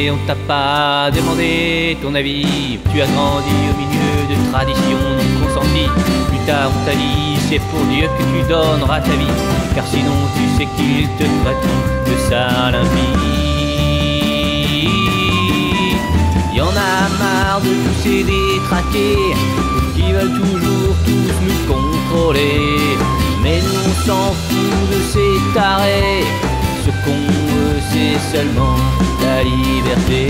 né, on t'a pas demandé ton avis. Tu as grandi au milieu de traditions non consenties. Plus tard on t'a dit, c'est pour Dieu que tu donneras ta vie, car sinon tu sais qu'il te traite de sale impie. Y'en a marre de tous ces détraqués qui veulent toujours tous nous contrôler. Mais nous on s'en fout de ces tarés. Ce qu'on veut c'est seulement la liberté.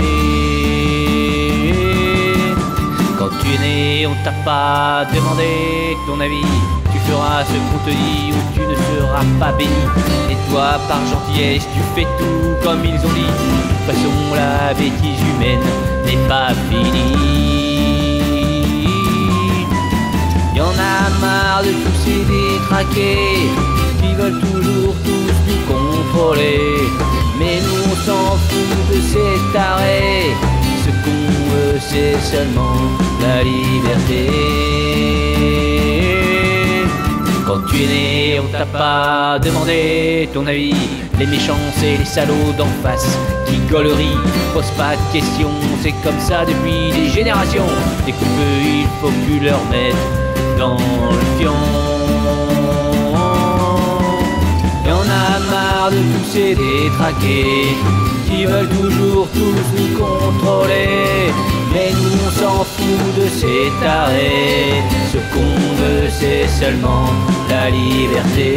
Quand tu es né, on t'a pas demandé ton avis. Tu feras ce qu'on te dit ou tu ne seras pas béni. Et toi, par gentillesse, tu fais tout comme ils ont dit. De toute façon, la bêtise humaine n'est pas finie. Y'en a marre de tous ces détraqués qui veulent toujours tous nous contrôler. Mais nous on s'en fout de ces tarés. Ce qu'on veut c'est seulement la liberté. Quand tu es né, on t'a pas demandé ton avis. Les méchants c'est les salauds d'en face qui gaulerie. Pose pas de questions, c'est comme ça depuis des générations. Dès qu'on veut, il faut que tu leur mettes dans le fion. Y'en a marre de tous ces détraqués qui veulent toujours tous nous contrôler. Mais nous on s'en fout de ces tarés. Ce qu'on veut c'est seulement la liberté.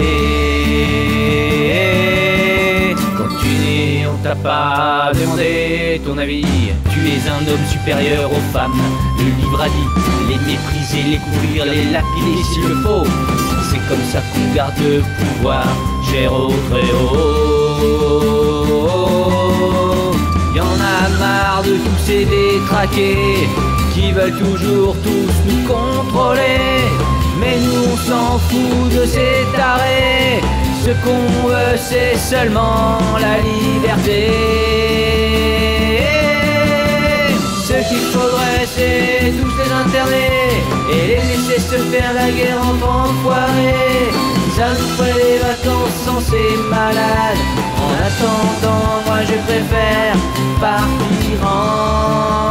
Quand tu es né, on t'a pas demandé ton avis. Tu es un homme supérieur aux femmes, le livre a dit. Les mépriser, les couvrir, les lapider s'il le faut. C'est comme ça qu'on garde le pouvoir, cher au Très-Haut. Y'en a marre de tous ces détraqués qui veulent toujours tous nous contrôler. Mais nous on s'en fout de ces tarés. Ce qu'on veut c'est seulement la liberté. Ce qu'il faudrait c'est tous les interner et les laisser se faire la guerre entre enfoirés. Ça nous ferait des vacances sans ces malades. En attendant, moi je préfère partir en